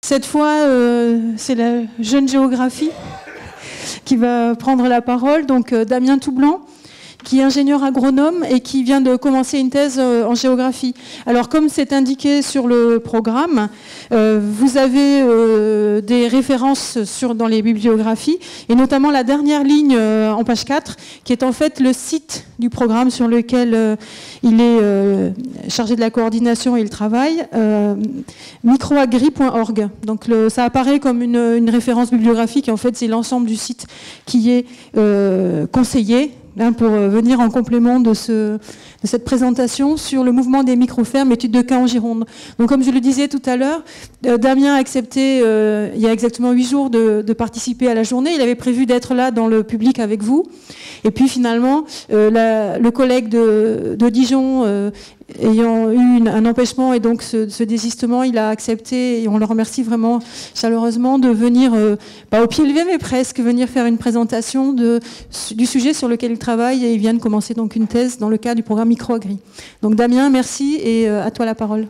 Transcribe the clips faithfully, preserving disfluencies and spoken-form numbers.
Cette fois, euh, c'est la jeune géographie qui va prendre la parole. Donc euh, Damien Toublanc, qui est ingénieur agronome et qui vient de commencer une thèse euh, en géographie. Alors, comme c'est indiqué sur le programme, euh, vous avez euh, des références sur, dans les bibliographies, et notamment la dernière ligne euh, en page quatre, qui est en fait le site du programme sur lequel euh, il est euh, chargé de la coordination et le travail, euh, microagri point org. Donc, le, ça apparaît comme une, une référence bibliographique, et en fait, c'est l'ensemble du site qui est euh, conseillé pour venir en complément de, ce, de cette présentation sur le mouvement des micro-fermes, études de cas en Gironde. Donc, comme je le disais tout à l'heure, euh, Damien a accepté, euh, il y a exactement huit jours, de, de participer à la journée. Il avait prévu d'être là dans le public avec vous. Et puis, finalement, euh, la, le collègue de, de Dijon, euh, ayant eu une, un empêchement et donc ce, ce désistement, il a accepté, et on le remercie vraiment chaleureusement, de venir, euh, pas au pied levé, mais presque, venir faire une présentation de, du sujet sur lequel il travaille, et il vient de commencer donc une thèse dans le cadre du programme Microagri. Donc Damien, merci, et euh, à toi la parole.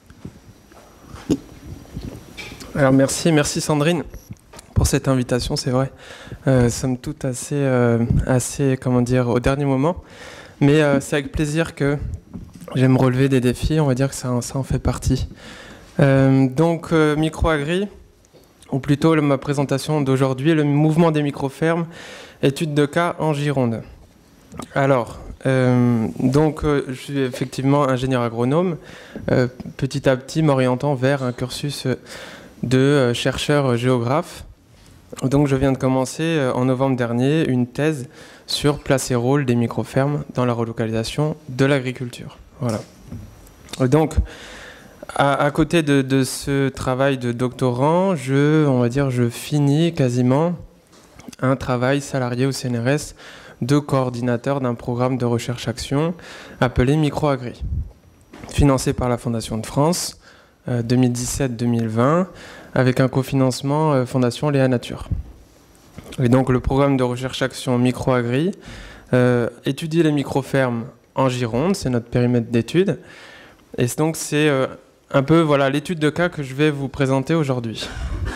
Alors merci, merci Sandrine pour cette invitation, c'est vrai, euh, somme toute assez, euh, assez, comment dire, au dernier moment, mais euh, c'est avec plaisir que j'aime relever des défis, on va dire que ça, ça en fait partie. Euh, donc, euh, Microagri, ou plutôt ma présentation d'aujourd'hui, le mouvement des micro-fermes, étude de cas en Gironde. Alors, euh, donc, euh, je suis effectivement ingénieur agronome, euh, petit à petit m'orientant vers un cursus de euh, chercheur géographe. Donc, je viens de commencer euh, en novembre dernier une thèse sur place et rôle des micro-fermes dans la relocalisation de l'agriculture. Voilà. Donc, à, à côté de, de ce travail de doctorant, je, on va dire, je finis quasiment un travail salarié au C N R S de coordinateur d'un programme de recherche-action appelé Microagri, financé par la Fondation de France euh, deux mille dix-sept deux mille vingt, avec un cofinancement euh, Fondation Léa Nature. Et donc, le programme de recherche-action Microagri euh, étudie les micro-fermes en Gironde, c'est notre périmètre d'étude. Et donc c'est euh, un peu voilà, l'étude de cas que je vais vous présenter aujourd'hui.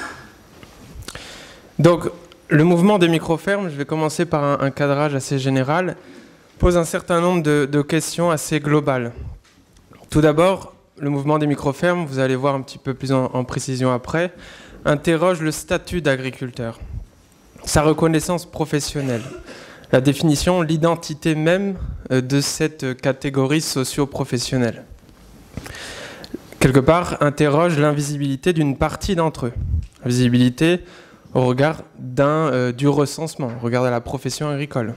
Donc le mouvement des micro-fermes, je vais commencer par un, un cadrage assez général, pose un certain nombre de, de questions assez globales. Tout d'abord, le mouvement des micro-fermes, vous allez voir un petit peu plus en, en précision après, interroge le statut d'agriculteur, sa reconnaissance professionnelle, la définition, l'identité même de cette catégorie socio-professionnelle. Quelque part, interroge l'invisibilité d'une partie d'entre eux. La visibilité au regard d'un, euh, du recensement, au regard de la profession agricole.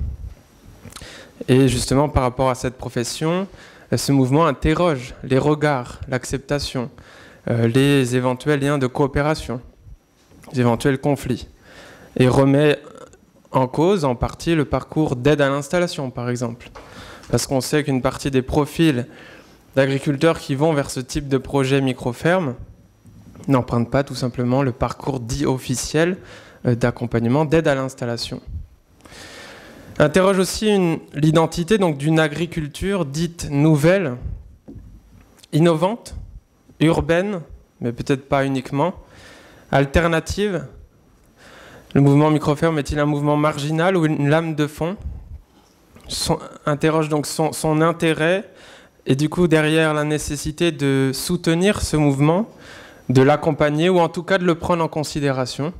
Et justement, par rapport à cette profession, ce mouvement interroge les regards, l'acceptation, euh, les éventuels liens de coopération, les éventuels conflits, et remet en cause, en partie, le parcours d'aide à l'installation, par exemple. Parce qu'on sait qu'une partie des profils d'agriculteurs qui vont vers ce type de projet micro-ferme n'empruntent pas tout simplement le parcours dit officiel d'accompagnement, d'aide à l'installation. Interroge aussi une, l'identité donc, d'une agriculture dite nouvelle, innovante, urbaine, mais peut-être pas uniquement, alternative. Le mouvement micro-ferme est-il un mouvement marginal ou une lame de fond? Son, interroge donc son, son intérêt et du coup derrière la nécessité de soutenir ce mouvement, de l'accompagner ou en tout cas de le prendre en considération.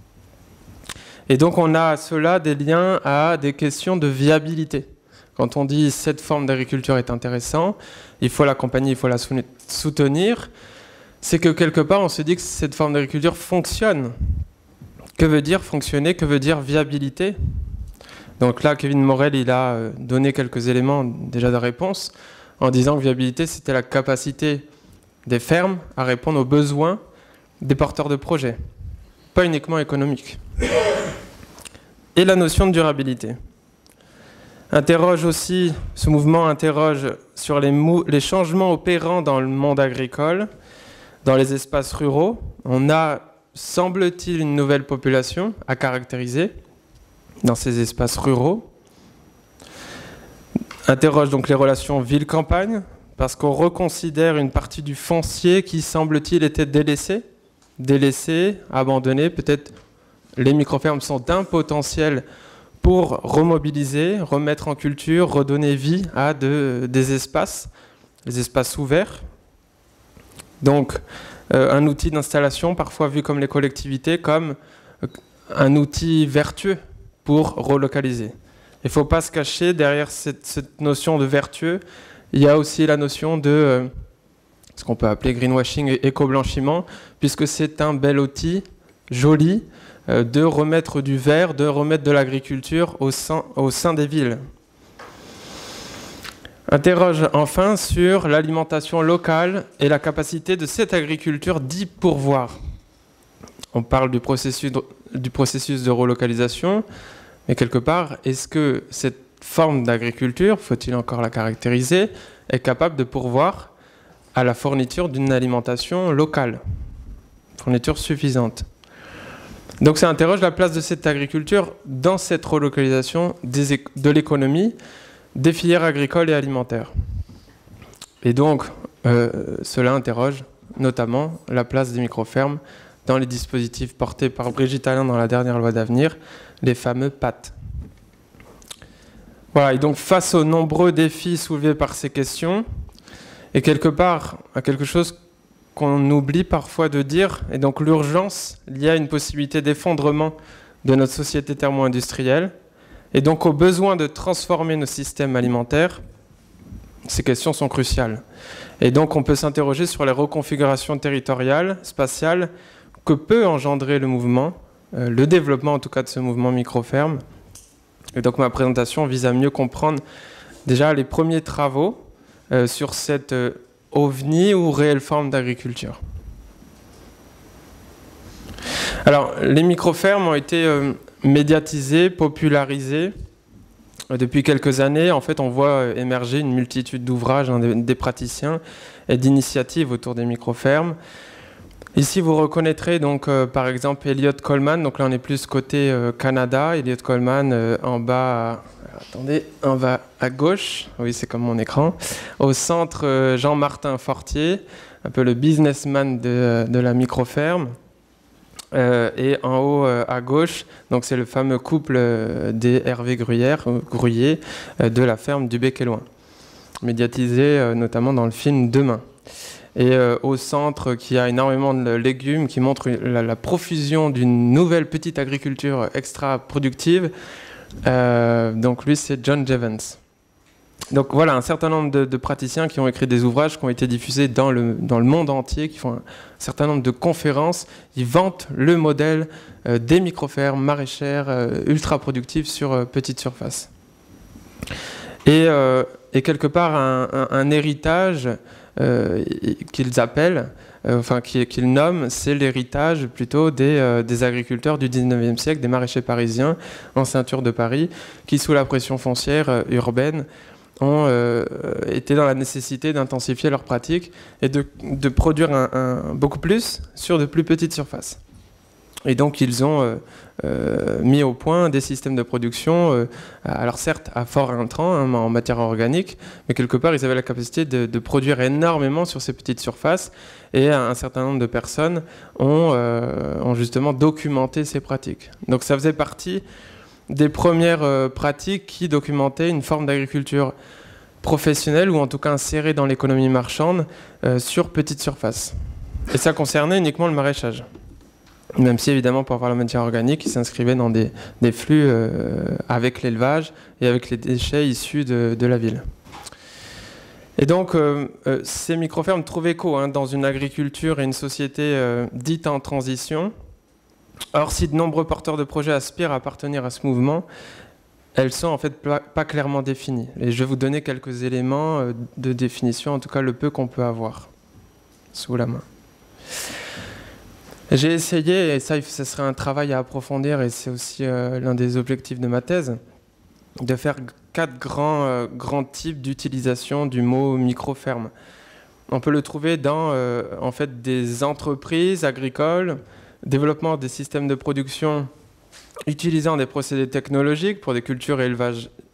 Et donc on a à cela des liens à des questions de viabilité. Quand on dit cette forme d'agriculture est intéressante, il faut l'accompagner, il faut la soutenir, c'est que quelque part on se dit que cette forme d'agriculture fonctionne. Que veut dire fonctionner? Que veut dire viabilité? Donc là, Kevin Morel, il a donné quelques éléments déjà de réponse en disant que viabilité, c'était la capacité des fermes à répondre aux besoins des porteurs de projets, pas uniquement économiques. Et la notion de durabilité. Interroge aussi, ce mouvement interroge sur les, les changements opérants dans le monde agricole, dans les espaces ruraux. On a, semble-t-il, une nouvelle population à caractériser dans ces espaces ruraux. Interroge donc les relations ville-campagne, parce qu'on reconsidère une partie du foncier qui, semble-t-il, était délaissé délaissées, abandonnées. Peut-être les micro-fermes sont d'un potentiel pour remobiliser, remettre en culture, redonner vie à de, des espaces, des espaces ouverts. Donc, euh, un outil d'installation, parfois vu comme les collectivités, comme un outil vertueux pour relocaliser. Il ne faut pas se cacher derrière cette, cette notion de vertueux. Il y a aussi la notion de euh, ce qu'on peut appeler greenwashing et éco-blanchiment, puisque c'est un bel outil, joli, euh, de remettre du vert, de remettre de l'agriculture au sein, au sein des villes. Interroge enfin sur l'alimentation locale et la capacité de cette agriculture d'y pourvoir. On parle du processus de, du processus de relocalisation, mais quelque part, est-ce que cette forme d'agriculture, faut-il encore la caractériser, est capable de pourvoir à la fourniture d'une alimentation locale, fourniture suffisante. Donc ça interroge la place de cette agriculture dans cette relocalisation des, de l'économie, des filières agricoles et alimentaires. Et donc, euh, cela interroge notamment la place des micro-fermes dans les dispositifs portés par Brigitte Allain dans la dernière loi d'avenir, les fameux P A T. Voilà, et donc face aux nombreux défis soulevés par ces questions, et quelque part à quelque chose qu'on oublie parfois de dire, et donc l'urgence liée à une possibilité d'effondrement de notre société thermo-industrielle, et donc au besoin de transformer nos systèmes alimentaires, ces questions sont cruciales. Et donc on peut s'interroger sur les reconfigurations territoriales, spatiales, que peut engendrer le mouvement, euh, le développement en tout cas de ce mouvement micro-ferme. Et donc ma présentation vise à mieux comprendre déjà les premiers travaux euh, sur cette euh, ovni ou réelle forme d'agriculture. Alors les micro-fermes ont été euh, médiatisées, popularisées euh, depuis quelques années. En fait on voit euh, émerger une multitude d'ouvrages, hein, des, des praticiens et d'initiatives autour des micro-fermes. Ici, vous reconnaîtrez donc euh, par exemple Eliot Coleman. Donc là, on est plus côté euh, Canada. Eliot Coleman euh, en bas, à... attendez, en bas à gauche. Oui, c'est comme mon écran. Au centre, euh, Jean-Martin Fortier, un peu le businessman de, de la micro-ferme. Euh, et en haut euh, à gauche, donc c'est le fameux couple euh, des Hervé Gruyère, euh, Gruyé euh, de la ferme du Bec et Loin, médiatisé euh, notamment dans le film Demain. Et euh, au centre, qui a énormément de légumes, qui montre la, la profusion d'une nouvelle petite agriculture extra-productive. Euh, donc lui, c'est John Jevons. Donc voilà, un certain nombre de, de praticiens qui ont écrit des ouvrages qui ont été diffusés dans le, dans le monde entier, qui font un certain nombre de conférences. Ils vantent le modèle euh, des micro-fermes maraîchères euh, ultra-productives sur euh, petite surface. Et, euh, et quelque part, un, un, un héritage Euh, qu'ils appellent, euh, enfin qu'ils qu'ils nomment, c'est l'héritage plutôt des, euh, des agriculteurs du dix-neuvième siècle, des maraîchers parisiens en ceinture de Paris, qui sous la pression foncière euh, urbaine ont euh, été dans la nécessité d'intensifier leurs pratiques et de, de produire un, un, beaucoup plus sur de plus petites surfaces. Et donc ils ont euh, euh, mis au point des systèmes de production, euh, alors certes à fort intrant hein, en matière organique, mais quelque part ils avaient la capacité de, de produire énormément sur ces petites surfaces, et un certain nombre de personnes ont, euh, ont justement documenté ces pratiques. Donc ça faisait partie des premières euh, pratiques qui documentaient une forme d'agriculture professionnelle, ou en tout cas insérée dans l'économie marchande, euh, sur petite surface. Et ça concernait uniquement le maraîchage. Même si, évidemment, pour avoir la matière organique, ils s'inscrivaient dans des, des flux euh, avec l'élevage et avec les déchets issus de, de la ville. Et donc, euh, euh, ces micro-fermes trouvent écho hein, dans une agriculture et une société euh, dite en transition. Or, si de nombreux porteurs de projets aspirent à appartenir à ce mouvement, elles sont en fait pas clairement définies. Et je vais vous donner quelques éléments euh, de définition, en tout cas le peu qu'on peut avoir sous la main. J'ai essayé, et ça, ce serait un travail à approfondir, et c'est aussi euh, l'un des objectifs de ma thèse, de faire quatre grands, euh, grands types d'utilisation du mot micro-ferme. On peut le trouver dans euh, en fait, des entreprises agricoles, développement des systèmes de production utilisant des procédés technologiques pour des cultures et élevages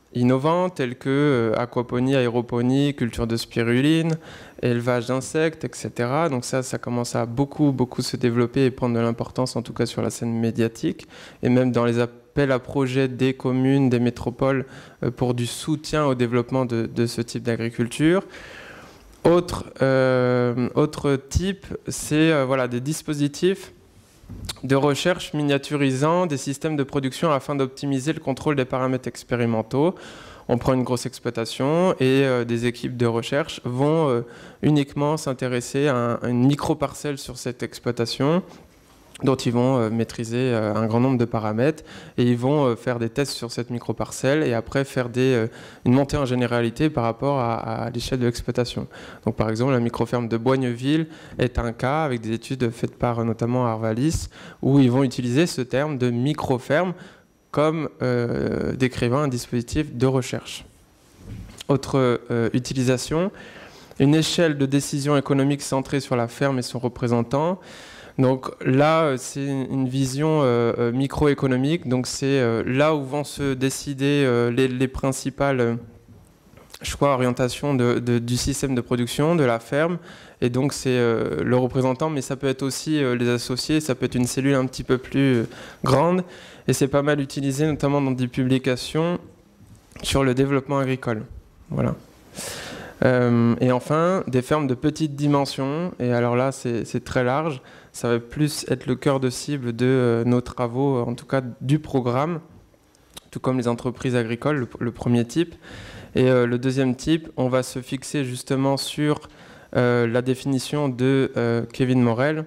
innovants tels que euh, aquaponie, aéroponie, culture de spiruline, élevage d'insectes, et cetera. Donc ça, ça commence à beaucoup, beaucoup se développer et prendre de l'importance, en tout cas sur la scène médiatique, et même dans les appels à projets des communes, des métropoles, euh, pour du soutien au développement de, de ce type d'agriculture. Autre, euh, autre type, c'est euh, voilà, des dispositifs de recherche miniaturisant des systèmes de production afin d'optimiser le contrôle des paramètres expérimentaux. On prend une grosse exploitation et euh, des équipes de recherche vont euh, uniquement s'intéresser à, un, à une micro-parcelle sur cette exploitation dont ils vont euh, maîtriser euh, un grand nombre de paramètres et ils vont euh, faire des tests sur cette micro-parcelle et après faire des, euh, une montée en généralité par rapport à, à l'échelle de l'exploitation. Donc par exemple, la micro-ferme de Boigneville est un cas avec des études faites par notamment Arvalis où ils vont utiliser ce terme de micro-ferme comme euh, décrivant un dispositif de recherche. Autre euh, utilisation, une échelle de décision économique centrée sur la ferme et son représentant. Donc là, c'est une vision euh, microéconomique. Donc c'est euh, là où vont se décider euh, les, les principales euh, choix, orientations de, de, du système de production, de la ferme. Et donc c'est euh, le représentant, mais ça peut être aussi euh, les associés, ça peut être une cellule un petit peu plus euh, grande. Et c'est pas mal utilisé, notamment dans des publications sur le développement agricole. Voilà. Euh, et enfin, des fermes de petite dimension. Et alors là, c'est très large. Ça va plus être le cœur de cible de euh, nos travaux, en tout cas du programme, tout comme les entreprises agricoles, le, le premier type. Et euh, le deuxième type, on va se fixer justement sur euh, la définition de euh, Kevin Morel,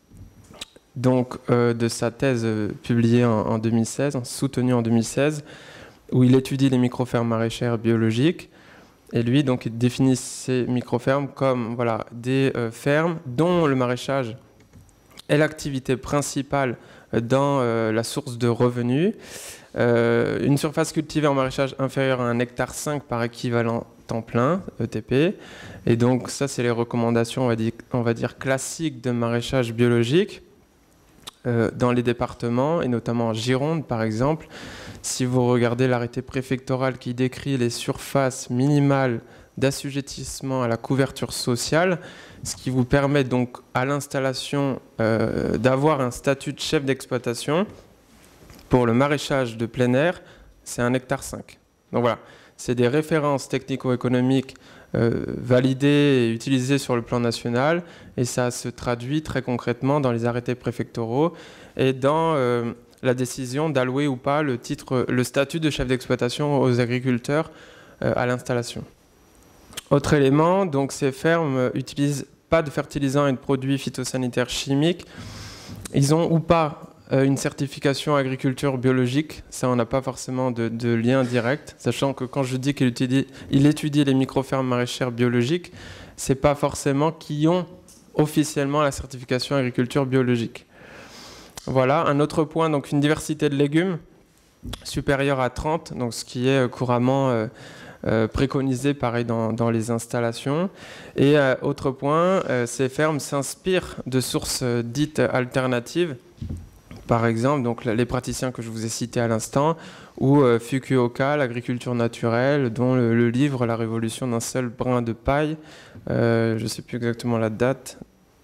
donc euh, de sa thèse euh, publiée en, en deux mille seize, soutenue en deux mille seize, où il étudie les micro-fermes maraîchères biologiques. Et lui, donc, il définit ces micro-fermes comme voilà, des euh, fermes dont le maraîchage est l'activité principale dans euh, la source de revenus. Euh, une surface cultivée en maraîchage inférieure à un hectare cinq par équivalent temps plein, E T P. Et donc ça, c'est les recommandations, on va dire, on va dire classiques de maraîchage biologique euh, dans les départements, et notamment en Gironde, par exemple. Si vous regardez l'arrêté préfectoral qui décrit les surfaces minimales d'assujettissement à la couverture sociale, ce qui vous permet donc à l'installation euh, d'avoir un statut de chef d'exploitation. Pour le maraîchage de plein air, c'est un hectare cinq. Donc voilà, c'est des références technico-économiques euh, validées et utilisées sur le plan national, et ça se traduit très concrètement dans les arrêtés préfectoraux et dans euh, la décision d'allouer ou pas le, titre, le statut de chef d'exploitation aux agriculteurs euh, à l'installation. Autre élément, donc ces fermes n'utilisent pas de fertilisants et de produits phytosanitaires chimiques. Ils ont ou pas euh, une certification agriculture biologique. Ça, on n'a pas forcément de, de lien direct, sachant que quand je dis qu'il étudie, il étudie les micro-fermes maraîchères biologiques, ce n'est pas forcément qu'ils ont officiellement la certification agriculture biologique. Voilà, un autre point, donc une diversité de légumes supérieure à trente, donc ce qui est couramment euh, euh, préconisé pareil dans, dans les installations. Et euh, autre point, euh, ces fermes s'inspirent de sources euh, dites alternatives, par exemple donc les praticiens que je vous ai cités à l'instant, ou euh, Fukuoka, l'agriculture naturelle, dont le, le livre La révolution d'un seul brin de paille, euh, je ne sais plus exactement la date,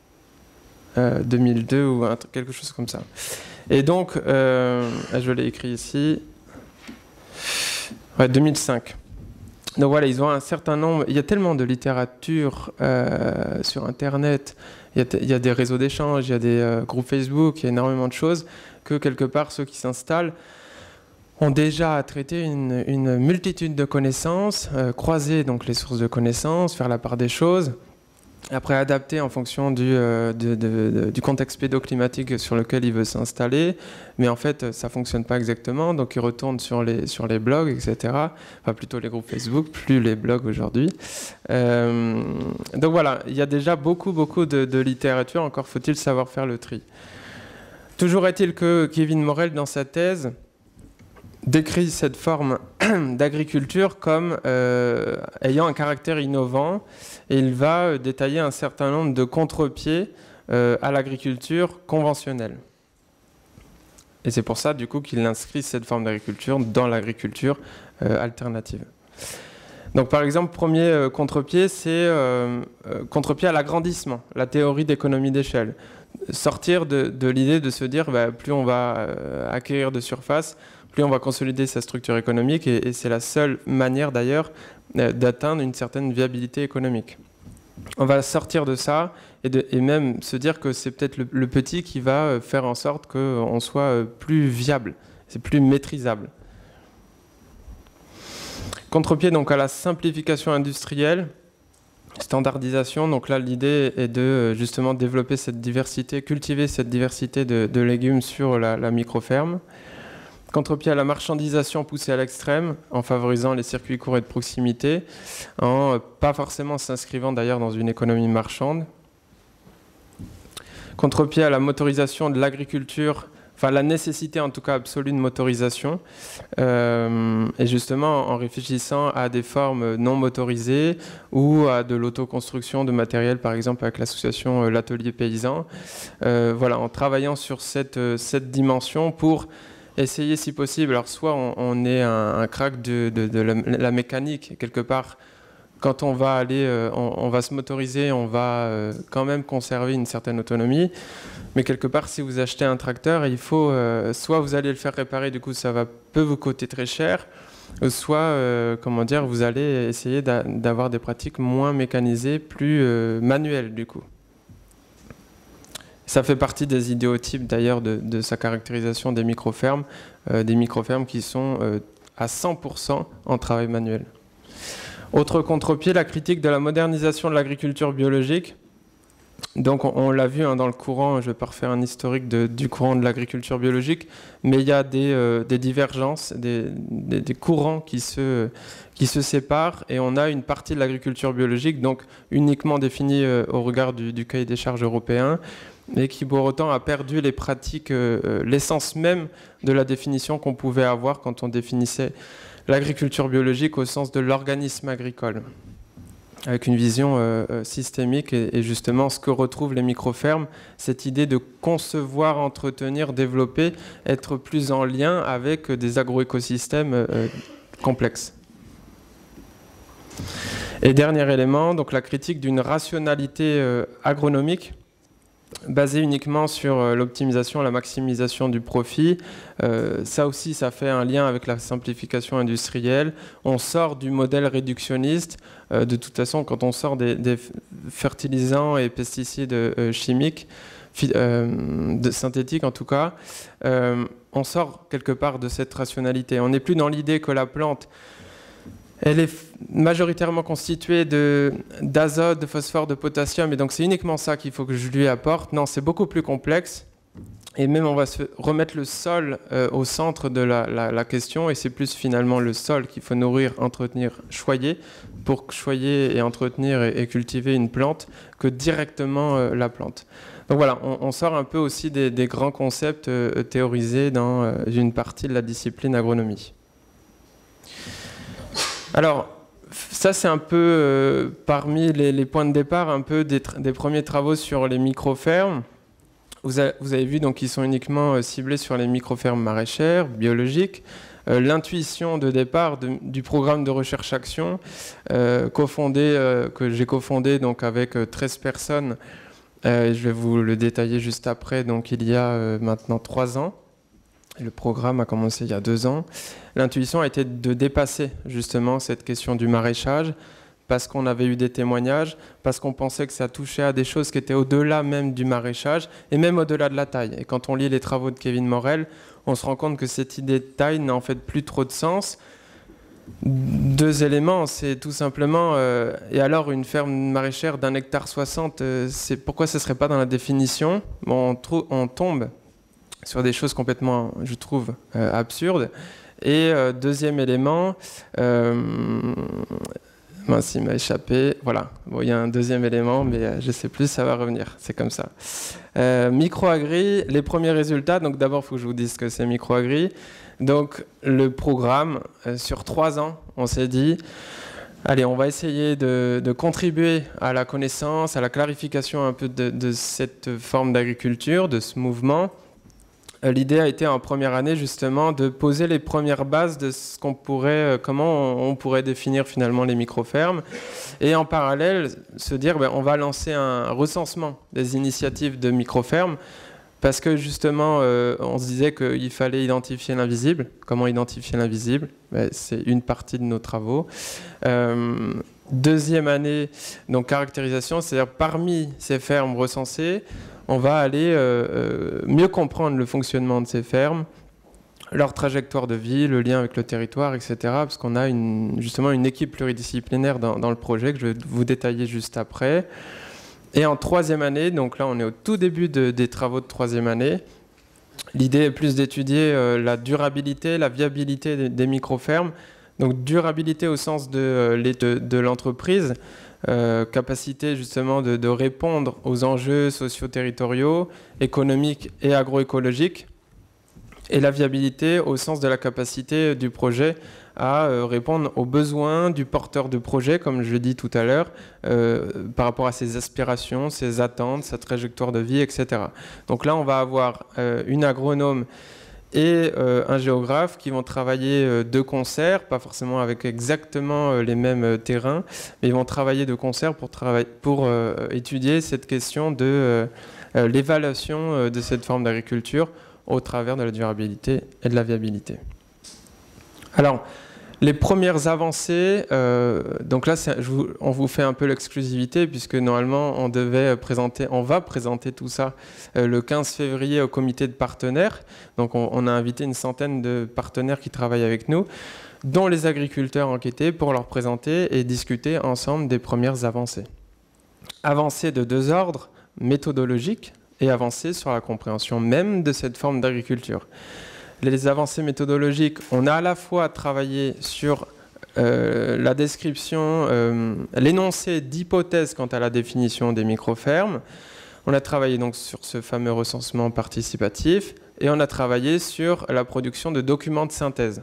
Euh, deux mille deux ou un, quelque chose comme ça. Et donc, euh, je l'ai écrit ici, ouais, deux mille cinq. Donc voilà, ils ont un certain nombre, il y a tellement de littérature euh, sur Internet, il y a, il y a des réseaux d'échange, il y a des euh, groupes Facebook, il y a énormément de choses, que quelque part, ceux qui s'installent ont déjà traité une, une multitude de connaissances, euh, croiser donc les sources de connaissances, faire la part des choses, après adapter en fonction du, euh, de, de, de, du contexte pédoclimatique sur lequel il veut s'installer, mais en fait ça ne fonctionne pas exactement, donc il retourne sur les, sur les blogs, et cetera. Enfin plutôt les groupes Facebook, plus les blogs aujourd'hui. Euh, donc voilà, il y a déjà beaucoup, beaucoup de, de littérature, encore faut-il savoir faire le tri. Toujours est-il que Kevin Morel, dans sa thèse, décrit cette forme d'agriculture comme euh, ayant un caractère innovant, et il va détailler un certain nombre de contre-pieds euh, à l'agriculture conventionnelle. Et c'est pour ça, du coup, qu'il inscrit cette forme d'agriculture dans l'agriculture euh, alternative. Donc, par exemple, premier euh, contre-pied, c'est euh, euh, contre-pied à l'agrandissement, la théorie d'économie d'échelle. Sortir de, de l'idée de se dire, bah, plus on va euh, acquérir de surface, plus on va consolider sa structure économique, et, et c'est la seule manière, d'ailleurs, euh, d'atteindre une certaine viabilité économique. On va sortir de ça et, de, et même se dire que c'est peut-être le, le petit qui va faire en sorte qu'on soit plus viable, c'est plus maîtrisable. Contre-pied donc à la simplification industrielle, standardisation. Donc là, l'idée est de justement développer cette diversité, cultiver cette diversité de, de légumes sur la, la micro-ferme. Contre-pied à la marchandisation poussée à l'extrême, en favorisant les circuits courts et de proximité, en pas forcément s'inscrivant d'ailleurs dans une économie marchande. Contre-pied à la motorisation de l'agriculture, enfin la nécessité en tout cas absolue de motorisation, euh, et justement en réfléchissant à des formes non motorisées ou à de l'autoconstruction de matériel, par exemple avec l'association euh, L'Atelier Paysan, euh, voilà, en travaillant sur cette, euh, cette dimension pour essayer si possible, alors soit on, on est un, un crack de, de, de la, la mécanique, quelque part, quand on va aller, euh, on, on va se motoriser, on va euh, quand même conserver une certaine autonomie, mais quelque part, si vous achetez un tracteur, il faut, euh, soit vous allez le faire réparer, du coup ça va peut vous coûter très cher, soit, euh, comment dire, vous allez essayer d'avoir des pratiques moins mécanisées, plus euh, manuelles, du coup. Ça fait partie des idéotypes d'ailleurs de, de sa caractérisation des micro-fermes, euh, des micro-fermes qui sont euh, à cent pour cent en travail manuel. Autre contre-pied, la critique de la modernisation de l'agriculture biologique. Donc on, on l'a vu hein, dans le courant, je ne vais pas refaire un historique de, du courant de l'agriculture biologique, mais il y a des, euh, des divergences, des, des, des courants qui se, qui se séparent, et on a une partie de l'agriculture biologique, donc uniquement définie euh, au regard du, du cahier des charges européen, mais qui pour autant a perdu les pratiques, euh, l'essence même de la définition qu'on pouvait avoir quand on définissait l'agriculture biologique au sens de l'organisme agricole, avec une vision euh, systémique et, et justement ce que retrouvent les micro-fermes, cette idée de concevoir, entretenir, développer, être plus en lien avec des agroécosystèmes euh, complexes. Et dernier élément, donc la critique d'une rationalité euh, agronomique, basé uniquement sur euh, l'optimisation, la maximisation du profit. Euh, ça aussi, ça fait un lien avec la simplification industrielle. On sort du modèle réductionniste. Euh, de toute façon, quand on sort des, des fertilisants et pesticides euh, chimiques, euh, de, synthétiques en tout cas, euh, on sort quelque part de cette rationalité. On n'est plus dans l'idée que la plante, elle est majoritairement constituée d'azote, de, de phosphore, de potassium, et donc c'est uniquement ça qu'il faut que je lui apporte. Non, c'est beaucoup plus complexe, et même on va se remettre le sol euh, au centre de la, la, la question, et c'est plus finalement le sol qu'il faut nourrir, entretenir, choyer, pour choyer et entretenir et, et cultiver une plante, que directement euh, la plante. Donc voilà, on, on sort un peu aussi des, des grands concepts euh, théorisés dans euh, une partie de la discipline agronomie. Alors, ça c'est un peu euh, parmi les, les points de départ, un peu des, des premiers travaux sur les micro-fermes. Vous, vous avez vu donc qu'ils sont uniquement euh, ciblés sur les micro-fermes maraîchères, biologiques. Euh, L'intuition de départ de, du programme de recherche-action euh, cofondé, euh, que j'ai cofondé donc avec euh, treize personnes, euh, je vais vous le détailler juste après, donc il y a euh, maintenant trois ans. Le programme a commencé il y a deux ans. L'intuition a été de dépasser justement cette question du maraîchage, parce qu'on avait eu des témoignages, parce qu'on pensait que ça touchait à des choses qui étaient au-delà même du maraîchage, et même au-delà de la taille. Et quand on lit les travaux de Kevin Morel, on se rend compte que cette idée de taille n'a en fait plus trop de sens. Deux éléments, c'est tout simplement, euh, et alors une ferme maraîchère d'un hectare soixante, euh, c'est pourquoi ce ne serait pas dans la définition? Bon, on, on tombe sur des choses complètement, je trouve, euh, absurdes. Et euh, deuxième élément, euh, mince, il m'a échappé. Voilà, bon, il y a un deuxième élément, mais euh, je ne sais plus, ça va revenir, c'est comme ça. Euh, micro-agri, les premiers résultats, donc d'abord, il faut que je vous dise ce que c'est micro-agri. Donc, le programme, euh, sur trois ans, on s'est dit, allez, on va essayer de, de contribuer à la connaissance, à la clarification un peu de, de cette forme d'agriculture, de ce mouvement. l'idée a été en première année justement de poser les premières bases de ce qu'on pourrait, comment on pourrait définir finalement les micro-fermes, et en parallèle se dire ben, on va lancer un recensement des initiatives de micro-fermes, parce que justement euh, on se disait qu'il fallait identifier l'invisible. Comment identifier l'invisible? Ben, c'est une partie de nos travaux. Euh, deuxième année, donc caractérisation, c'est-à-dire parmi ces fermes recensées, on va aller euh, euh, mieux comprendre le fonctionnement de ces fermes, leur trajectoire de vie, le lien avec le territoire, et cetera. Parce qu'on a une, justement une équipe pluridisciplinaire dans, dans le projet que je vais vous détailler juste après. Et en troisième année, donc là on est au tout début de, des travaux de troisième année, l'idée est plus d'étudier euh, la durabilité, la viabilité des, des micro-fermes. Donc durabilité au sens de, de, de l'entreprise, Euh, capacité justement de, de répondre aux enjeux socio-territoriaux, économiques et agroécologiques, et la viabilité au sens de la capacité du projet à euh, répondre aux besoins du porteur de projet, comme je l'ai dit tout à l'heure, euh, par rapport à ses aspirations, ses attentes, sa trajectoire de vie, et cetera. Donc là, on va avoir euh, une agronome et euh, un géographe qui vont travailler euh, de concert, pas forcément avec exactement euh, les mêmes euh, terrains, mais ils vont travailler de concert pour, pour euh, étudier cette question de euh, euh, l'évaluation euh, de cette forme d'agriculture au travers de la durabilité et de la viabilité. Alors, les premières avancées, euh, donc là, je vous, on vous fait un peu l'exclusivité, puisque normalement, on devait présenter, on va présenter tout ça euh, le quinze février au comité de partenaires. Donc, on, on a invité une centaine de partenaires qui travaillent avec nous, dont les agriculteurs enquêtés, pour leur présenter et discuter ensemble des premières avancées. Avancées de deux ordres, méthodologiques et avancées sur la compréhension même de cette forme d'agriculture. Les avancées méthodologiques, on a à la fois travaillé sur euh, la description, euh, l'énoncé d'hypothèses quant à la définition des micro-fermes. On a travaillé donc sur ce fameux recensement participatif et on a travaillé sur la production de documents de synthèse.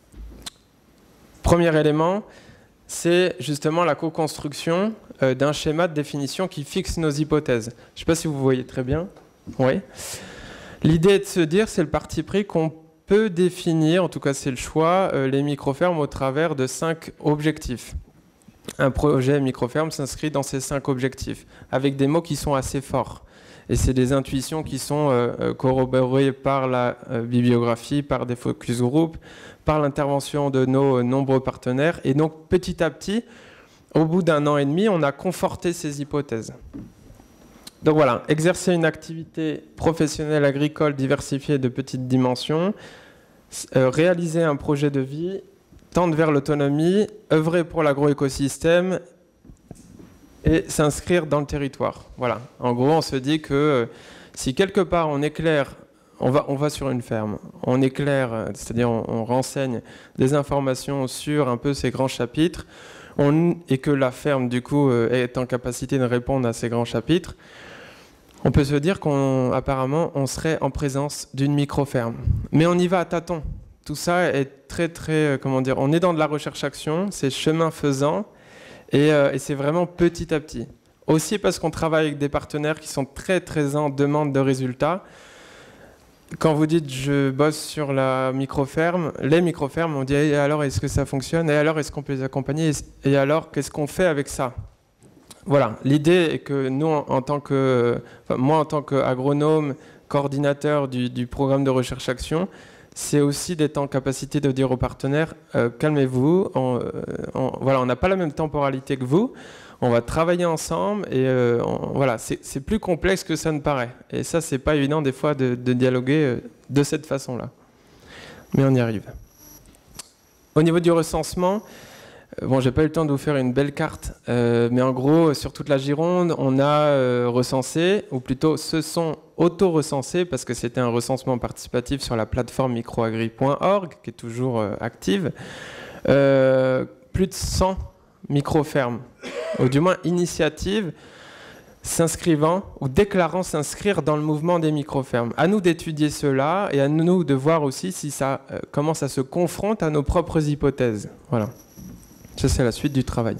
Premier élément, c'est justement la co-construction euh, d'un schéma de définition qui fixe nos hypothèses. Je ne sais pas si vous voyez très bien. Oui. L'idée est de se dire, c'est le parti pris qu'on peut définir, en tout cas c'est le choix, euh, les micro-fermes au travers de cinq objectifs. Un projet micro-ferme s'inscrit dans ces cinq objectifs, avec des mots qui sont assez forts. Et c'est des intuitions qui sont euh, corroborées par la euh, bibliographie, par des focus group, par l'intervention de nos euh, nombreux partenaires. Et donc petit à petit, au bout d'un an et demi, on a conforté ces hypothèses. Donc voilà, exercer une activité professionnelle agricole diversifiée de petite dimension, euh, réaliser un projet de vie, tendre vers l'autonomie, œuvrer pour l'agroécosystème et s'inscrire dans le territoire. Voilà, en gros on se dit que euh, si quelque part on éclaire, on va, on va sur une ferme, on éclaire, c'est-à-dire on, on renseigne des informations sur un peu ces grands chapitres, on, et que la ferme du coup euh, est en capacité de répondre à ces grands chapitres, on peut se dire qu'apparemment, on, on serait en présence d'une micro-ferme. Mais on y va à tâtons. Tout ça est très, très, comment dire, on est dans de la recherche-action, c'est chemin faisant, et, euh, et c'est vraiment petit à petit. Aussi parce qu'on travaille avec des partenaires qui sont très, très en demande de résultats. Quand vous dites « je bosse sur la micro-ferme », les micro-fermes, on dit « et alors, est-ce que ça fonctionne ? Et alors, est-ce qu'on peut les accompagner ? Et alors, qu'est-ce qu'on fait avec ça ?» Voilà, l'idée est que nous, en, en tant que, enfin, moi en tant qu'agronome, coordinateur du, du programme de recherche-action, c'est aussi d'être en capacité de dire aux partenaires euh, calmez-vous, on, on, voilà, on n'a pas la même temporalité que vous, on va travailler ensemble et euh, on, voilà, c'est plus complexe que ça ne paraît. Et ça, c'est pas évident des fois de, de dialoguer euh, de cette façon-là. Mais on y arrive. Au niveau du recensement, bon, j'ai pas eu le temps de vous faire une belle carte, euh, mais en gros, sur toute la Gironde, on a euh, recensé, ou plutôt se sont auto-recensés, parce que c'était un recensement participatif sur la plateforme microagri point org, qui est toujours euh, active, euh, plus de cent micro-fermes, ou du moins initiatives s'inscrivant ou déclarant s'inscrire dans le mouvement des micro-fermes. À nous d'étudier cela et à nous de voir aussi si ça euh, commence à se confronter à nos propres hypothèses. Voilà. Ça, c'est la suite du travail.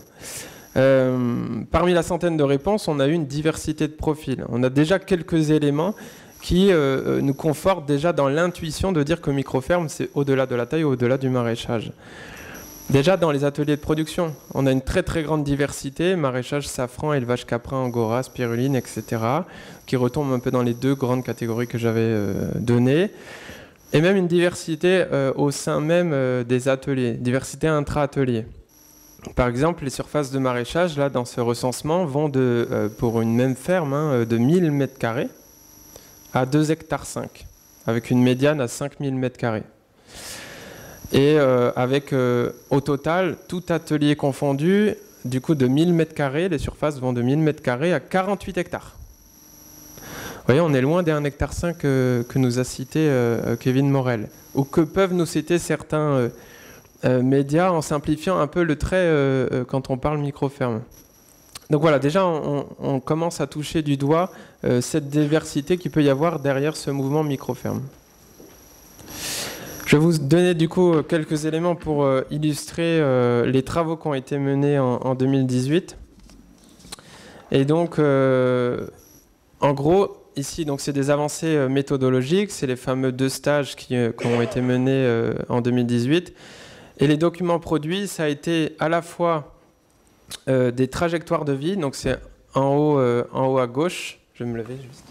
Euh, parmi la centaine de réponses, on a eu une diversité de profils. On a déjà quelques éléments qui euh, nous conforte déjà dans l'intuition de dire que micro-ferme, c'est au-delà de la taille, au-delà du maraîchage. Déjà dans les ateliers de production, on a une très très grande diversité, maraîchage, safran, élevage caprin, angora, spiruline, et cetera, qui retombent un peu dans les deux grandes catégories que j'avais euh, données. Et même une diversité euh, au sein même euh, des ateliers, diversité intra-ateliers. Par exemple, les surfaces de maraîchage, là, dans ce recensement, vont de, euh, pour une même ferme, hein, de mille mètres carrés à deux hectares cinq, avec une médiane à cinq mille mètres carrés. Et euh, avec, euh, au total, tout atelier confondu, du coup, de mille mètres carrés, les surfaces vont de mille mètres carrés à quarante-huit hectares. Vous voyez, on est loin des un hectare cinq euh, que nous a cité euh, Kevin Morel, ou que peuvent nous citer certains euh, euh, médias en simplifiant un peu le trait euh, euh, quand on parle micro-ferme. Donc voilà, déjà, on, on commence à toucher du doigt euh, cette diversité qu'il peut y avoir derrière ce mouvement micro-ferme. Je vais vous donner du coup quelques éléments pour euh, illustrer euh, les travaux qui ont été menés en, en deux mille dix-huit. Et donc, euh, en gros, ici, donc, c'est des avancées euh, méthodologiques, c'est les fameux deux stages qui, euh, qui ont été menés euh, en deux mille dix-huit. Et les documents produits, ça a été à la fois euh, des trajectoires de vie, donc c'est en haut, euh, en haut à gauche, je vais me lever juste.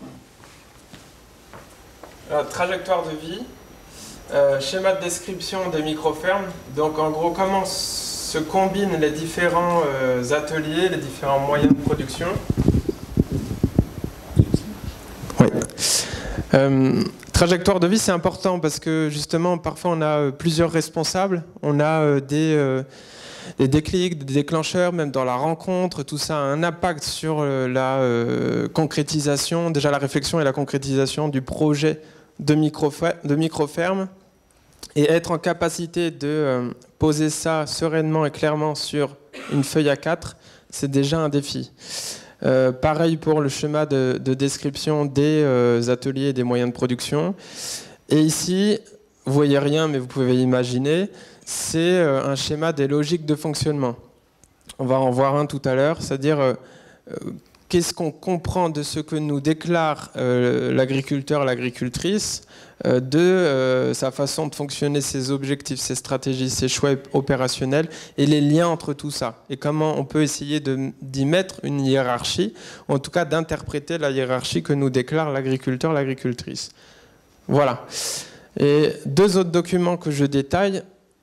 Alors, trajectoire de vie. Euh, schéma de description des micro-fermes. Donc en gros, comment se combinent les différents euh, ateliers, les différents moyens de production. Oui. Euh, trajectoire de vie, c'est important parce que justement, parfois on a euh, plusieurs responsables. On a euh, des, euh, des déclics, des déclencheurs, même dans la rencontre. Tout ça a un impact sur euh, la euh, concrétisation, déjà la réflexion et la concrétisation du projet de micro-ferme. De micro-ferme. Et être en capacité de euh, poser ça sereinement et clairement sur une feuille A quatre, c'est déjà un défi. Euh, pareil pour le schéma de, de description des euh, ateliers et des moyens de production. Et ici, vous voyez rien, mais vous pouvez imaginer, c'est euh, un schéma des logiques de fonctionnement. On va en voir un tout à l'heure, c'est-à-dire euh, euh, qu'est-ce qu'on comprend de ce que nous déclare euh, l'agriculteur, l'agricultrice, euh, de euh, sa façon de fonctionner, ses objectifs, ses stratégies, ses choix opérationnels et les liens entre tout ça. Et comment on peut essayer d'y mettre une hiérarchie, ou en tout cas d'interpréter la hiérarchie que nous déclare l'agriculteur, l'agricultrice. Voilà. Et deux autres documents que je détaille.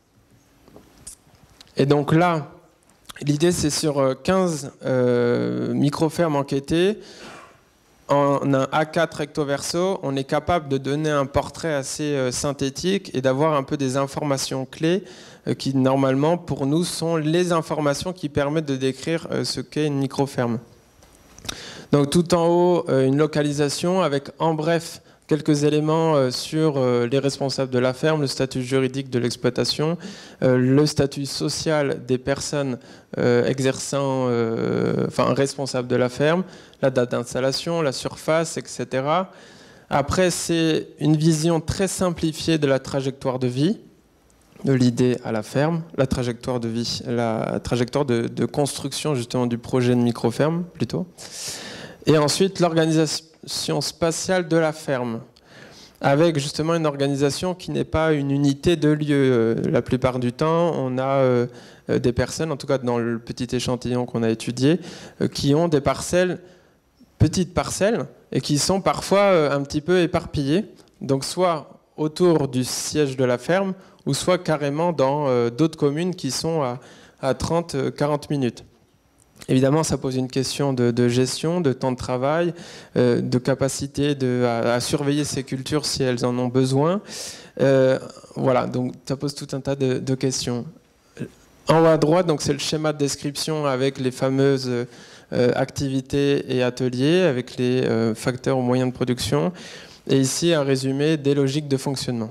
Et donc là, l'idée, c'est sur quinze euh, micro-fermes enquêtées, en un A quatre recto verso, on est capable de donner un portrait assez euh, synthétique et d'avoir un peu des informations clés euh, qui, normalement, pour nous, sont les informations qui permettent de décrire euh, ce qu'est une micro-ferme. Donc, tout en haut, euh, une localisation avec, en bref, quelques éléments euh, sur euh, les responsables de la ferme, le statut juridique de l'exploitation, euh, le statut social des personnes euh, exerçant, euh, enfin responsables de la ferme, la date d'installation, la surface, et cetera. Après, c'est une vision très simplifiée de la trajectoire de vie, de l'idée à la ferme, la trajectoire de vie, la trajectoire de, de construction justement du projet de micro-ferme plutôt. Et ensuite, l'organisation spatiale de la ferme, avec justement une organisation qui n'est pas une unité de lieu. La plupart du temps, on a euh, des personnes, en tout cas dans le petit échantillon qu'on a étudié, euh, qui ont des parcelles, petites parcelles, et qui sont parfois euh, un petit peu éparpillées. Donc soit autour du siège de la ferme, ou soit carrément dans euh, d'autres communes qui sont à, à trente à quarante minutes. Évidemment, ça pose une question de, de gestion, de temps de travail, euh, de capacité de, à, à surveiller ces cultures si elles en ont besoin. Euh, voilà, donc ça pose tout un tas de, de questions. En haut à droite, donc c'est le schéma de description avec les fameuses euh, activités et ateliers, avec les euh, facteurs ou moyens de production. Et ici, un résumé des logiques de fonctionnement.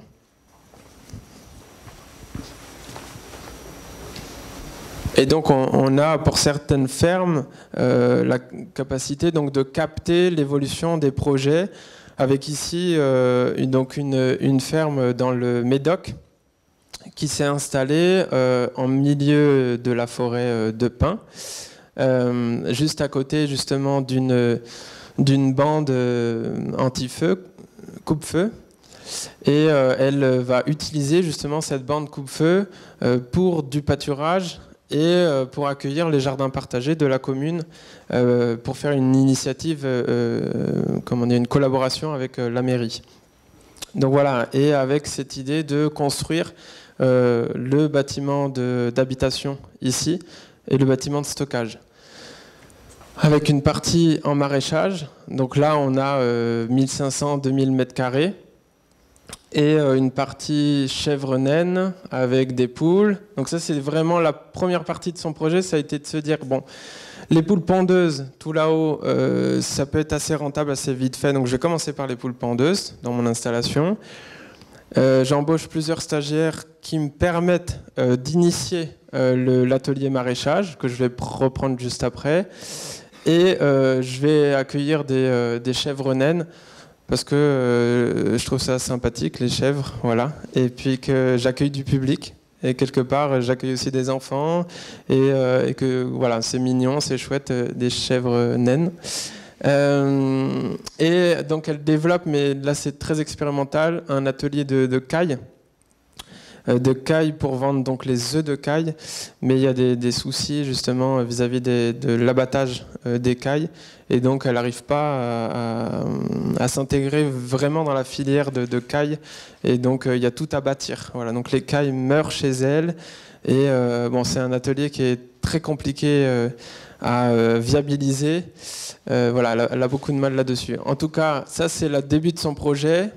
Et donc on, on a pour certaines fermes euh, la capacité donc de capter l'évolution des projets, avec ici euh, une, donc une, une ferme dans le Médoc qui s'est installée euh, en milieu de la forêt euh, de pins, euh, juste à côté justement d'une d'une bande euh, anti-feu coupe-feu. Et euh, elle va utiliser justement cette bande coupe-feu euh, pour du pâturage et euh, pour accueillir les jardins partagés de la commune, euh, pour faire une initiative, euh, comment dire, une collaboration avec euh, la mairie. Donc voilà, et avec cette idée de construire euh, le bâtiment d'habitation ici et le bâtiment de stockage. Avec une partie en maraîchage, donc là on a euh, mille cinq cents à deux mille mètres carrés, et euh, une partie chèvre-naine avec des poules. Donc ça c'est vraiment la première partie de son projet, ça a été de se dire, bon, les poules pondeuses, tout là-haut, euh, ça peut être assez rentable, assez vite fait, donc je vais commencer par les poules pondeuses dans mon installation. Euh, J'embauche plusieurs stagiaires qui me permettent euh, d'initier euh, l'atelier maraîchage, que je vais reprendre juste après. Et euh, je vais accueillir des, euh, des chèvres naines parce que euh, je trouve ça sympathique, les chèvres, voilà. Et puis que j'accueille du public et quelque part j'accueille aussi des enfants et, euh, et que voilà, c'est mignon, c'est chouette, euh, des chèvres naines. Euh, et donc elle développe, mais là c'est très expérimental, un atelier de, de caille. de caille pour vendre donc les œufs de caille, mais il y a des, des soucis justement vis-à-vis -vis de l'abattage des cailles, et donc elle n'arrive pas à, à, à s'intégrer vraiment dans la filière de, de caille, et donc il y a tout à bâtir. Voilà, donc les cailles meurent chez elle, et euh, bon, c'est un atelier qui est très compliqué euh, à euh, viabiliser. Euh, voilà, elle a, elle a beaucoup de mal là-dessus. En tout cas, ça c'est le début de son projet.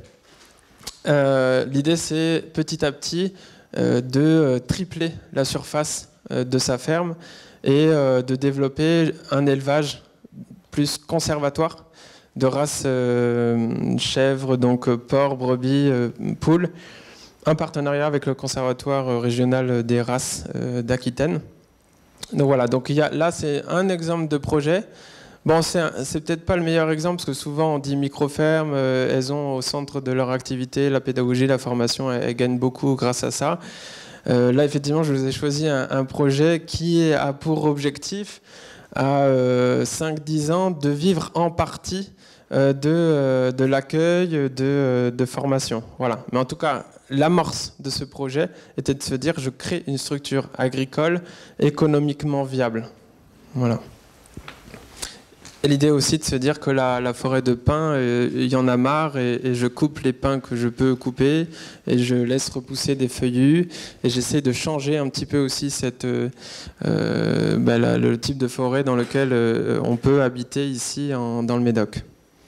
Euh, L'idée, c'est petit à petit euh, de euh, tripler la surface euh, de sa ferme et euh, de développer un élevage plus conservatoire de races euh, chèvres, donc euh, porcs, brebis, euh, poules, un partenariat avec le conservatoire régional des races euh, d'Aquitaine. Donc voilà, donc il y a, là c'est un exemple de projet. Bon, c'est peut-être pas le meilleur exemple parce que souvent on dit micro-fermes, euh, elles ont au centre de leur activité la pédagogie, la formation, elles, elles gagnent beaucoup grâce à ça. Euh, là, effectivement, je vous ai choisi un, un projet qui a pour objectif à euh, cinq dix ans de vivre en partie euh, de, euh, de l'accueil, de, euh, de formation. Voilà. Mais en tout cas, l'amorce de ce projet était de se dire je crée une structure agricole économiquement viable. Voilà. Et l'idée aussi de se dire que la, la forêt de pins, euh, il y en a marre et, et je coupe les pins que je peux couper et je laisse repousser des feuillus et j'essaie de changer un petit peu aussi cette, euh, euh, bah, la, le type de forêt dans lequel euh, on peut habiter ici en, dans le Médoc.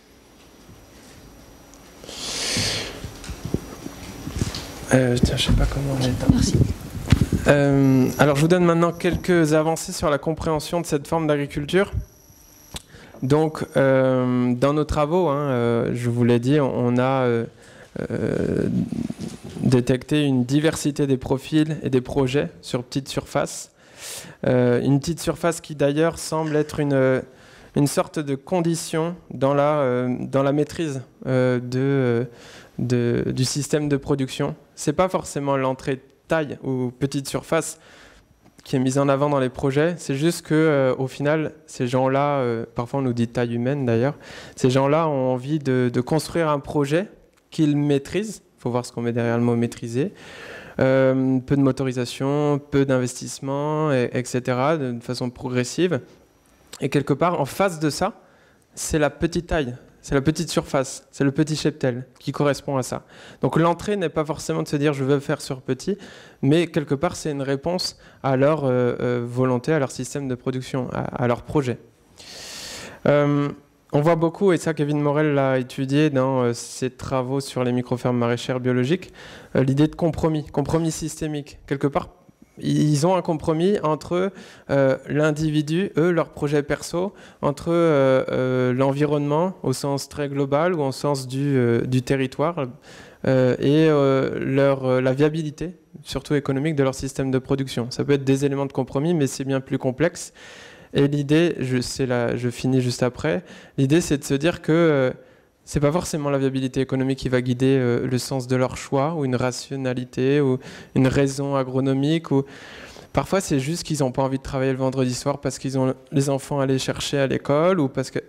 Euh, tiens, je sais pas comment on est. Merci. Euh, alors je vous donne maintenant quelques avancées sur la compréhension de cette forme d'agriculture. Donc, euh, dans nos travaux, hein, euh, je vous l'ai dit, on a euh, euh, détecté une diversité des profils et des projets sur petite surface. Euh, une petite surface qui d'ailleurs semble être une, une sorte de condition dans la, euh, dans la maîtrise euh, de, de, du système de production. Ce n'est pas forcément l'entrée taille ou petite surface qui est mise en avant dans les projets, c'est juste que euh, au final, ces gens-là, euh, parfois on nous dit taille humaine d'ailleurs, ces gens-là ont envie de, de construire un projet qu'ils maîtrisent. Il faut voir ce qu'on met derrière le mot maîtriser. Euh, peu de motorisation, peu d'investissement, et, etc. de façon progressive. Et quelque part, en face de ça, c'est la petite taille. C'est la petite surface, c'est le petit cheptel qui correspond à ça. Donc l'entrée n'est pas forcément de se dire je veux faire sur petit, mais quelque part c'est une réponse à leur euh, euh, volonté, à leur système de production, à, à leur projet. Euh, on voit beaucoup, et ça Kevin Morel l'a étudié dans euh, ses travaux sur les micro-fermes maraîchères biologiques, euh, l'idée de compromis, compromis systémique. Quelque part, ils ont un compromis entre euh, l'individu, eux, leur projet perso, entre euh, euh, l'environnement au sens très global ou au sens du, euh, du territoire euh, et euh, leur, euh, la viabilité, surtout économique, de leur système de production. Ça peut être des éléments de compromis, mais c'est bien plus complexe. Et l'idée, je, la, je finis juste après, l'idée c'est de se dire que euh, c'est pas forcément la viabilité économique qui va guider euh, le sens de leur choix, ou une rationalité, ou une raison agronomique. Ou... Parfois, c'est juste qu'ils n'ont pas envie de travailler le vendredi soir parce qu'ils ont les enfants à aller chercher à l'école, ou parce qu'ils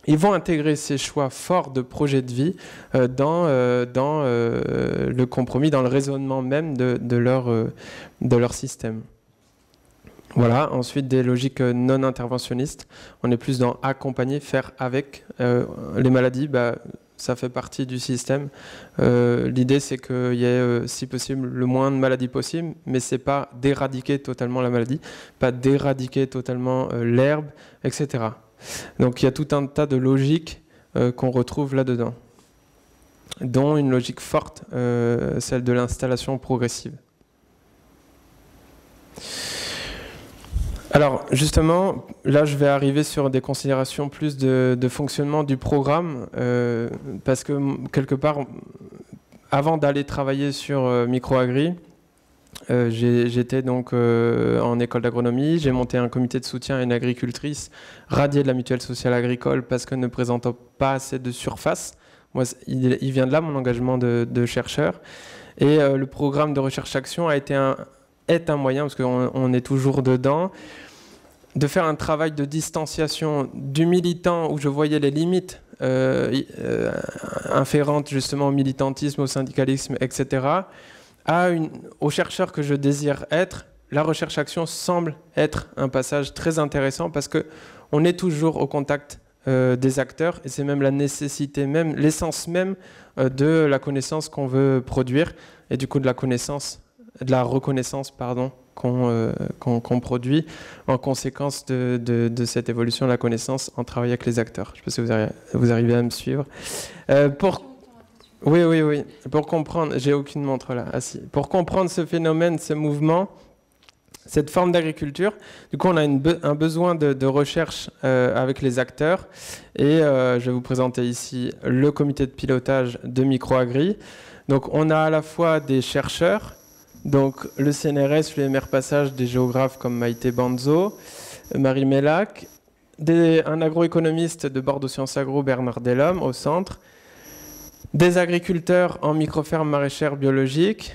Ils vont intégrer ces choix forts de projet de vie euh, dans, euh, dans euh, le compromis, dans le raisonnement même de, de, leur, euh, de leur système. Voilà, ensuite des logiques non interventionnistes. On est plus dans accompagner, faire avec. Euh, les maladies, bah, ça fait partie du système. Euh, L'idée, c'est qu'il y ait, euh, si possible, le moins de maladies possible, mais c'est pas d'éradiquer totalement la maladie, pas d'éradiquer totalement euh, l'herbe, et cetera. Donc il y a tout un tas de logiques euh, qu'on retrouve là-dedans, dont une logique forte, euh, celle de l'installation progressive. Alors justement, là je vais arriver sur des considérations plus de, de fonctionnement du programme, euh, parce que quelque part, avant d'aller travailler sur euh, Microagri, euh, j'étais donc euh, en école d'agronomie, j'ai monté un comité de soutien à une agricultrice radiée de la mutuelle sociale agricole parce qu'elle ne présentait pas assez de surface. Moi, il, il vient de là mon engagement de, de chercheur. Et euh, le programme de recherche-action a été un, est un moyen, parce qu'on on est toujours dedans, de faire un travail de distanciation du militant où je voyais les limites euh, euh, inférentes justement au militantisme, au syndicalisme, et cetera, à une, aux chercheurs que je désire être. La recherche-action semble être un passage très intéressant parce qu'on est toujours au contact euh, des acteurs et c'est même la nécessité même, l'essence même euh, de la connaissance qu'on veut produire et du coup de la connaissance, de la reconnaissance pardon, qu'on euh, qu'on, qu'on produit en conséquence de, de, de cette évolution de la connaissance en travaillant avec les acteurs. Je ne sais pas si vous arrivez, vous arrivez à me suivre. Euh, pour Oui, oui, oui. Pour comprendre, j'ai aucune montre là. Ah, si. Pour comprendre ce phénomène, ce mouvement, cette forme d'agriculture, du coup, on a une be un besoin de, de recherche euh, avec les acteurs. Et euh, je vais vous présenter ici le comité de pilotage de Microagri. Donc, on a à la fois des chercheurs, donc le C N R S, le M R Passage, des géographes comme Maïté Banzo, Marie Mellac, des, un agroéconomiste de Bordeaux Sciences Agro, Bernard Delhomme, au centre, des agriculteurs en microferme maraîchère biologique,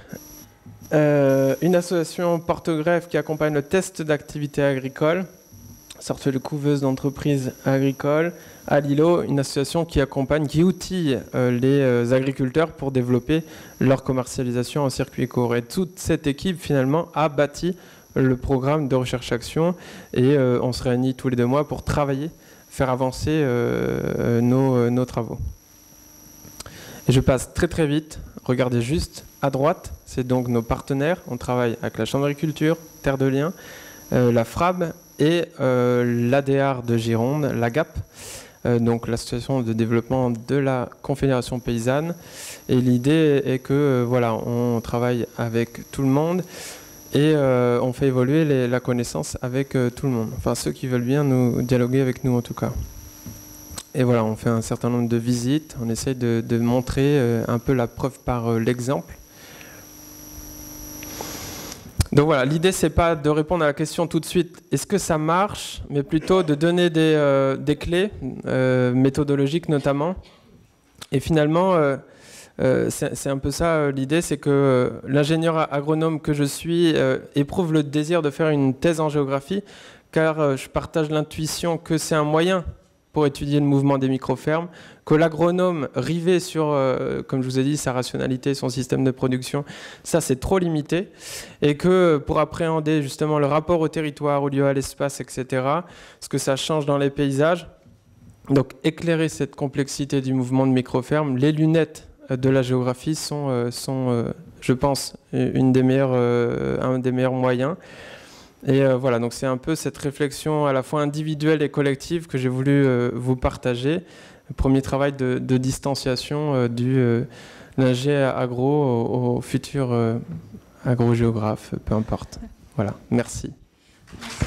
euh, une association Porte-Greffe qui accompagne le test d'activité agricole, sorte de couveuse d'entreprises agricoles, à Lilo, une association qui accompagne, qui outille euh, les euh, agriculteurs pour développer leur commercialisation en circuit court. Et toute cette équipe finalement a bâti le programme de recherche-action et euh, on se réunit tous les deux mois pour travailler, faire avancer euh, nos, euh, nos travaux. Et je passe très très vite, regardez juste à droite, c'est donc nos partenaires, on travaille avec la Chambre d'agriculture, Terre de Liens, euh, la F R A B et euh, l'A D R de Gironde, la G A P, euh, donc l'association de développement de la Confédération paysanne. Et l'idée est que euh, voilà, on travaille avec tout le monde et euh, on fait évoluer les, la connaissance avec euh, tout le monde, enfin ceux qui veulent bien nous dialoguer avec nous en tout cas. Et voilà, on fait un certain nombre de visites, on essaye de, de montrer euh, un peu la preuve par euh, l'exemple. Donc voilà, l'idée c'est pas de répondre à la question tout de suite, est-ce que ça marche, mais plutôt de donner des, euh, des clés, euh, méthodologiques notamment. Et finalement, euh, euh, c'est un peu ça euh, l'idée, c'est que euh, l'ingénieur agronome que je suis euh, éprouve le désir de faire une thèse en géographie, car euh, je partage l'intuition que c'est un moyen pour étudier le mouvement des microfermes, que l'agronome rivé sur, euh, comme je vous ai dit, sa rationalité, son système de production, ça c'est trop limité, et que pour appréhender justement le rapport au territoire, au lieu, à l'espace, et cetera, ce que ça change dans les paysages, donc éclairer cette complexité du mouvement de microfermes, les lunettes de la géographie sont, euh, sont euh, je pense, une des meilleures, euh, un des meilleurs moyens. Et euh, voilà, donc c'est un peu cette réflexion à la fois individuelle et collective que j'ai voulu euh, vous partager. Le premier travail de, de distanciation euh, du euh, l'ingé agro au, au futur euh, agrogéographe, peu importe. Voilà, merci.